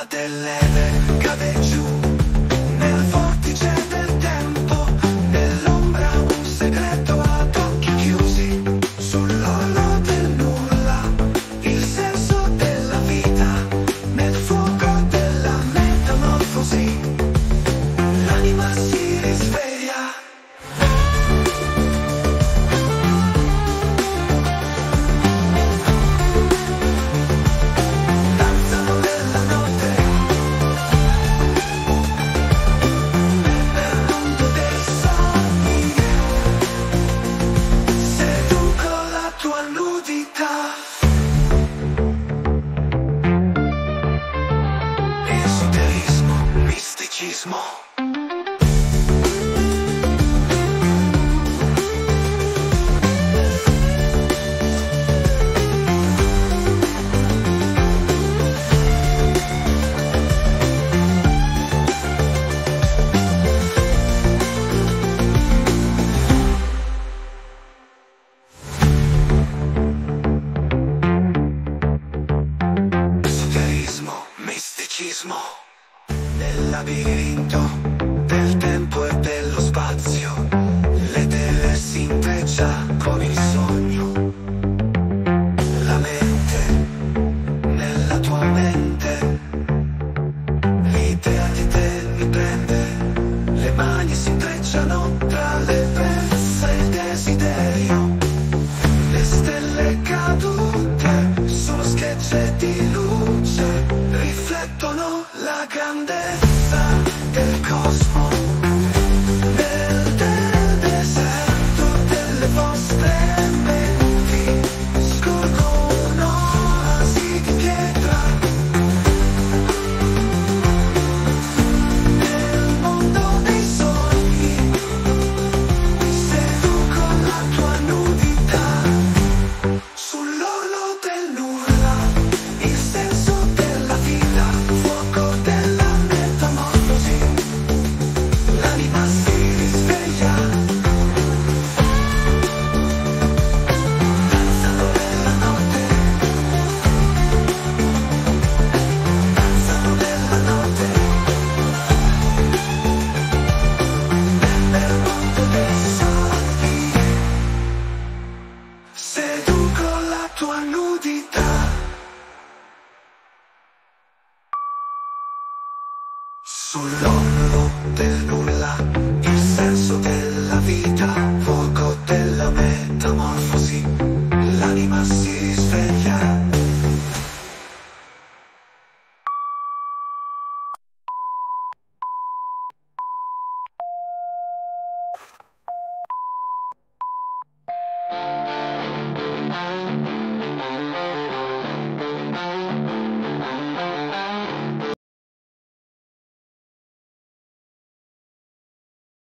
l'ombra dell'Eden cade giù nel vortice del tempo, nell'ombra un segreto ad occhi chiusi, sull'orlo del nulla, il senso della vita, nel fuoco della metamorfosi, l'anima si risveglia. Esoterismo, misticismo. Esoterismo, misticismo. Nel labirinto del tempo e dello spazio, l'etere si intreccia con il sogno. La mente, nella tua mente, l'idea di te mi prende. Le mani si intrecciano tra le pensa e il desiderio. Le stelle cadute sono schegge di luce, riflettono la grandezza del cosmo. Nel deserto delle vostre menti scorgono oasi di pietra. Nel mondo dei sogni mi seduco la tua nudità, sull'orlo del nulla, il senso della vita, fuoco della metamorfosi, l'anima si risveglia. Danzano nella notte, danzano nella notte, nel mondo dei sogni, seduco la tua nudità. Sull'orlo del nulla, il senso della vita, fuoco della